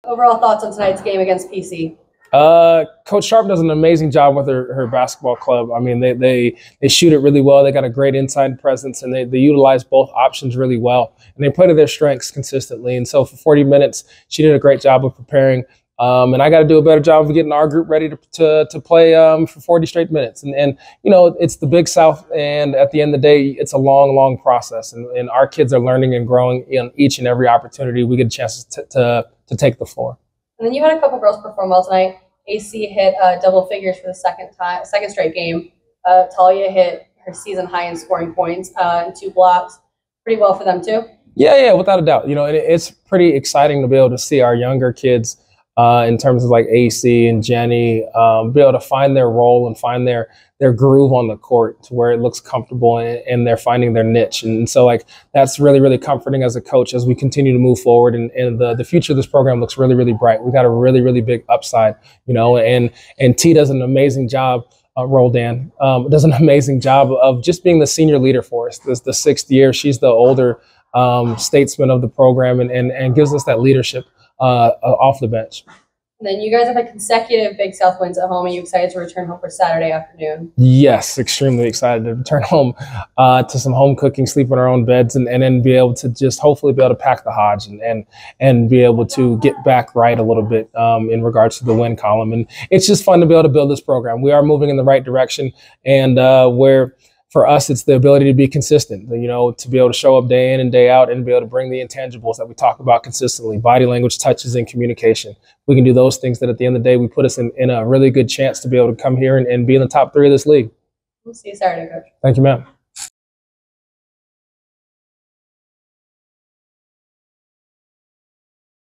Overall thoughts on tonight's game against PC? Coach Sharp does an amazing job with her basketball club. I mean, they shoot it really well. They got a great inside presence, and they utilize both options really well. And they play to their strengths consistently. And so for 40 minutes, she did a great job of preparing. And I got to do a better job of getting our group ready to play for 40 straight minutes. And you know, it's the Big South, and at the end of the day, it's a long process. And our kids are learning and growing in each and every opportunity we get a chance to take the floor. And then you had a couple girls perform well tonight. AC hit double figures for the second straight game. Talia hit her season high in scoring points and 2 blocks. Pretty well for them too. Yeah, without a doubt. You know, it's pretty exciting to be able to see our younger kids in terms of like AC and Jenny be able to find their role and find their groove on the court to where it looks comfortable, and they're finding their niche. And so like that's really comforting as a coach as we continue to move forward, and the future of this program looks really bright. We got a really big upside, you know, and T does an amazing job. Roldan does an amazing job of just being the senior leader for us. This is the 6th year. She's the older statesman of the program, and gives us that leadership off the bench. And then you guys have had consecutive Big South wins at home. Are you excited to return home for Saturday afternoon? Yes, extremely excited to return home to some home cooking, sleep in our own beds, and then be able to just hopefully be able to pack the Hodge and be able to get back right a little bit in regards to the win column. And it's just fun to be able to build this program. We are moving in the right direction, and for us, it's the ability to be consistent, you know, to be able to show up day in and day out and be able to bring the intangibles that we talk about consistently: body language, touches, and communication. We can do those things that at the end of the day, we put us in a really good chance to be able to come here and be in the top 3 of this league. We'll see you Saturday, Coach. Thank you, ma'am.